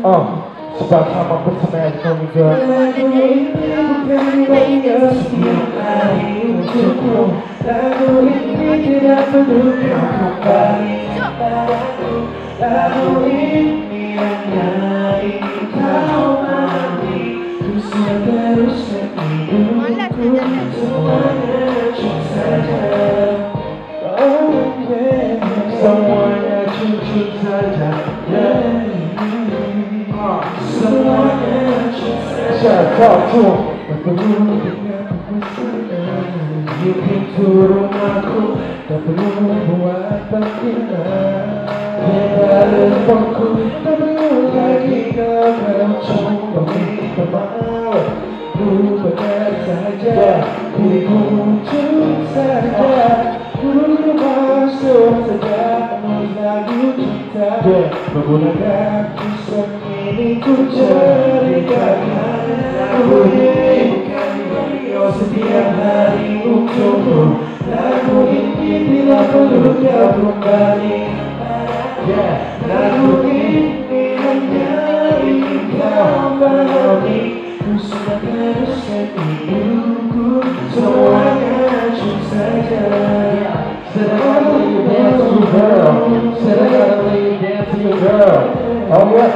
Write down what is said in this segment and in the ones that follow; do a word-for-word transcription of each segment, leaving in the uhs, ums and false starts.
Oh, sebab sama bersemen juga. Lagu ini bukan hanya setiap hari untukmu. Lagu ini tidak perlu kau kembali padaku. Lagu ini hanya ingin kau mengerti. Ku seteruskan hidupku semuanya cuma saja. Oh yeah, Semuanya cukup saja. Yeah. semuanya cuma saja. Siapapun bertemu denganku sekarang. Di pintu rumahku tak perlu membuat panggilan. Di teleponku tak perlu lagi kau coba minta maaf. Lupakan saja, diriku cuma saja. Ku masuk saja lagu cinta. Menggunakan kisah ini ku ceritakan. Lagu ini bukan radio setiap hari untukmu. Lagu ini bila perlu kau kembali. Lagu ini hanya ingin kau pahami. Ku sudah teruskan hidupku semuanya cuma saja. Said I gotta let you dance to your girl. Said I gotta let you dance to your girl. Oh yeah.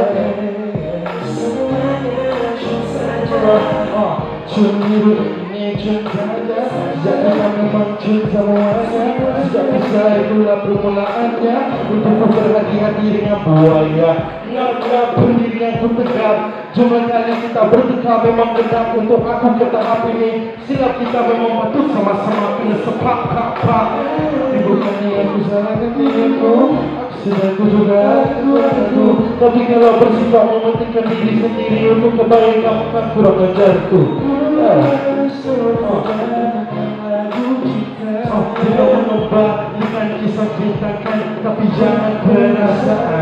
Cemburu ini cinta saja. Jangan memang cinta semuanya. Sejak kisah itulah permulaannya. Untuk berhati-hati dengan buaya. Nggak berdiri dengan ku tegak. Jumlah kali kita bertekad memang benar. Untuk aku ke tahap ini. Silap kita memang patut sama-sama kena sepak-kapak. Bukannya aku salahkan dirimu. Sedang ku juga aku. Tapi kalau bersifat mementingkan diri sendiri untuk kebaikan, kan kurang ajarku. Tidak mengubah dengan kisah ceritakan, tapi jangan perasaan.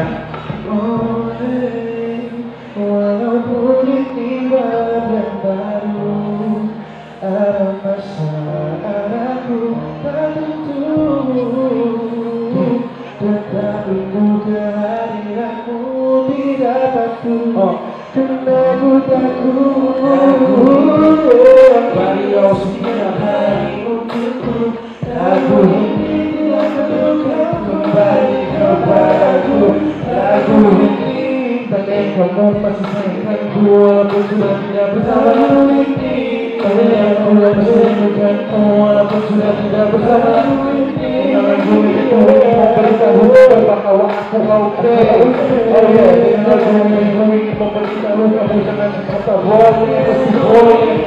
Walaupun ini bagian baru, ada masalah aku tak tentu. Tetapi ku kehadiranmu tidak patuh. Karena ku takut. Radio setiap hari untukku. Lagu ini tidak perlu kau kembali kepadaku. Lagu ini tandai kamu masih sayangkanku walaupun sudah tidak bersama. Lagu ini tandai aku masih sayangkanku walaupun sudah tidak bersama. Lagu itu memberitahu bahwa aku oke. Oh yeah, lagu ini memberitahu kamu jangan kata boleh, pasti boleh.